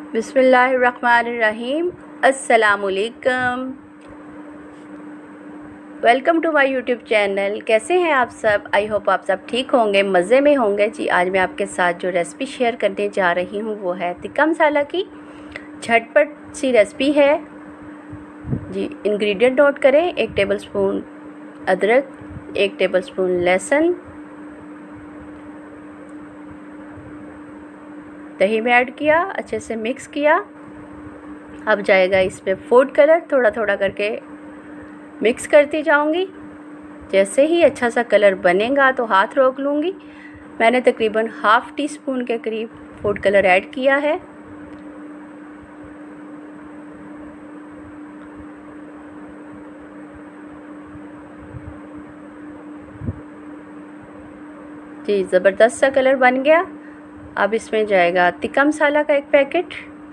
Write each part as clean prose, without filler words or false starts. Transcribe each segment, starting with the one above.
बिस्मिल्लाहिर्रहमानिर्रहीम। अस्सलामुअलैकुम। Welcome to my YouTube channel. कैसे हैं आप सब? आई होप आप सब ठीक होंगे, मज़े में होंगे जी। आज मैं आपके साथ जो रेसिपी शेयर करने जा रही हूँ वो है टिक्का मसाला की। झटपट सी रेसिपी है जी। इंग्रेडिएंट नोट करें। 1 टेबलस्पून अदरक, 1 टेबलस्पून लहसुन, दही में ऐड किया, अच्छे से मिक्स किया। अब जाएगा इसमें फूड कलर, थोड़ा थोड़ा करके मिक्स करती जाऊंगी। जैसे ही अच्छा सा कलर बनेगा तो हाथ रोक लूँगी। मैंने तकरीबन हाफ़ टी स्पून के करीब फूड कलर ऐड किया है। जी, ज़बरदस्त सा कलर बन गया। अब इसमें जाएगा टिक्का मसाला का 1 पैकेट।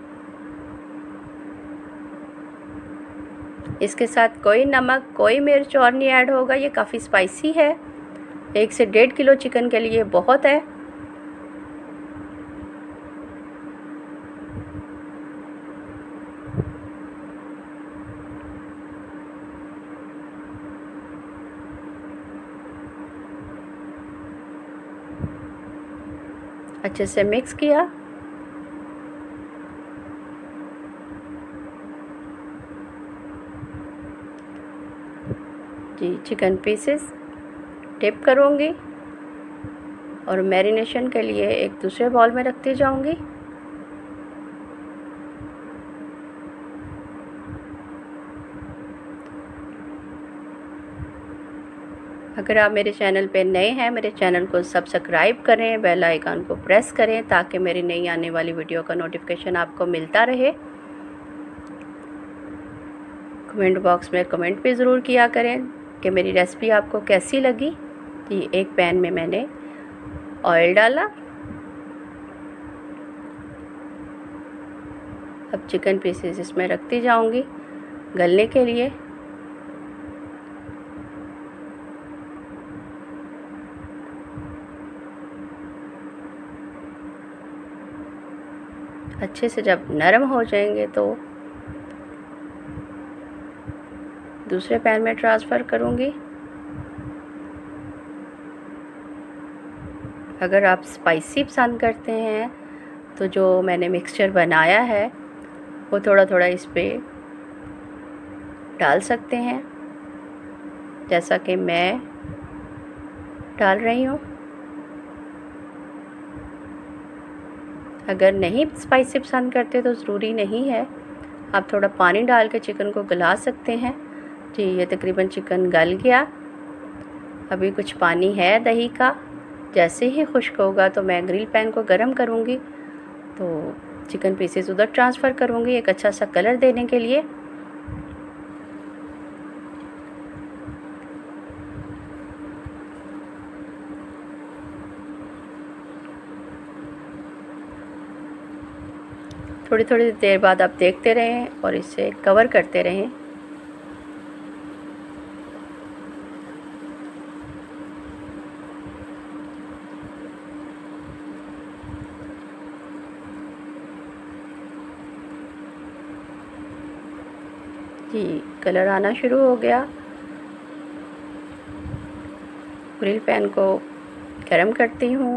इसके साथ कोई नमक, कोई मिर्च और नहीं ऐड होगा। ये काफ़ी स्पाइसी है। 1 से 1.5 किलो चिकन के लिए बहुत है। अच्छे से मिक्स किया। जी, चिकन पीसेस डिप करूँगी और मैरिनेशन के लिए एक दूसरे बाउल में रखती जाऊँगी। अगर आप मेरे चैनल पे नए हैं, मेरे चैनल को सब्सक्राइब करें, बेल आइकन को प्रेस करें ताकि मेरी नई आने वाली वीडियो का नोटिफिकेशन आपको मिलता रहे। कमेंट बॉक्स में कमेंट भी ज़रूर किया करें कि मेरी रेसिपी आपको कैसी लगी। जी, एक पैन में मैंने ऑयल डाला। अब चिकन पीसेस इसमें रखती जाऊंगी गलने के लिए। अच्छे से जब नरम हो जाएंगे तो दूसरे पैन में ट्रांसफ़र करूंगी। अगर आप स्पाइसी पसंद करते हैं तो जो मैंने मिक्सचर बनाया है वो थोड़ा थोड़ा इस पे डाल सकते हैं, जैसा कि मैं डाल रही हूँ। अगर नहीं स्पाइसी पसंद करते तो ज़रूरी नहीं है, आप थोड़ा पानी डाल के चिकन को गला सकते हैं। जी, ये तकरीबन चिकन गल गया। अभी कुछ पानी है दही का। जैसे ही खुश्क होगा तो मैं ग्रिल पैन को गर्म करूँगी तो चिकन पीसेस उधर ट्रांसफ़र करूँगी एक अच्छा सा कलर देने के लिए। थोड़ी थोड़ी देर बाद आप देखते रहें और इसे कवर करते रहें। जी, कलर आना शुरू हो गया। ग्रिल पैन को गरम करती हूँ।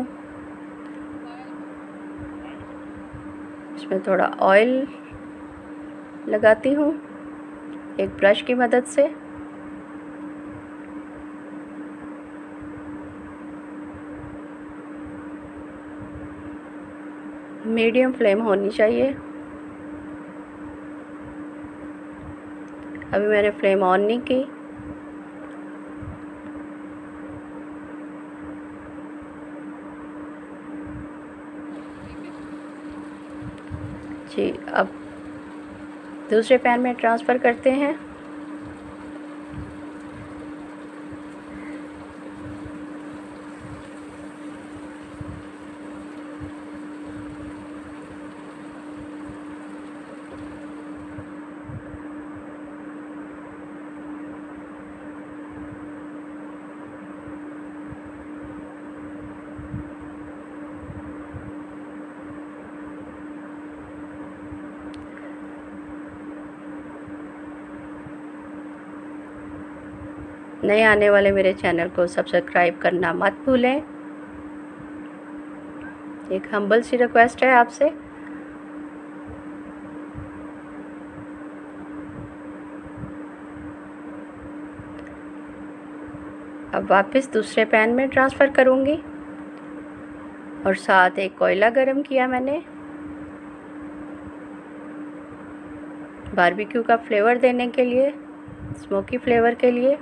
इसमें थोड़ा ऑयल लगाती हूँ एक ब्रश की मदद से। मीडियम फ्लेम होनी चाहिए। अभी मैंने फ्लेम ऑन नहीं की। जी, अब दूसरे पैन में ट्रांसफ़र करते हैं। नए आने वाले मेरे चैनल को सब्सक्राइब करना मत भूलें। एक हम्बल सी रिक्वेस्ट है आपसे। अब वापस दूसरे पैन में ट्रांसफ़र करूँगी और साथ एक कोयला गरम किया मैंने बारबेक्यू का फ्लेवर देने के लिए, स्मोकी फ्लेवर के लिए।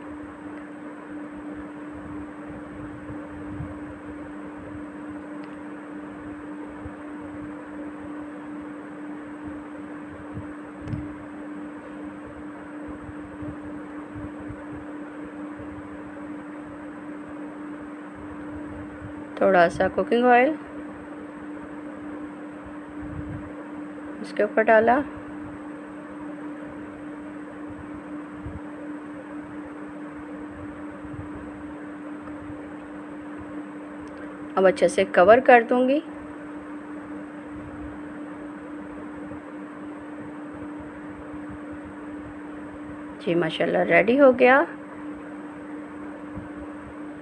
थोड़ा सा कुकिंग ऑयल इसके ऊपर डाला। अब अच्छे से कवर कर दूंगी। जी माशाल्लाह रेडी हो गया।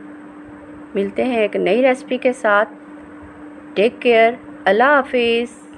मिलते हैं एक नई रेसिपी के साथ। टेक केयर, अल्लाह हाफिज़।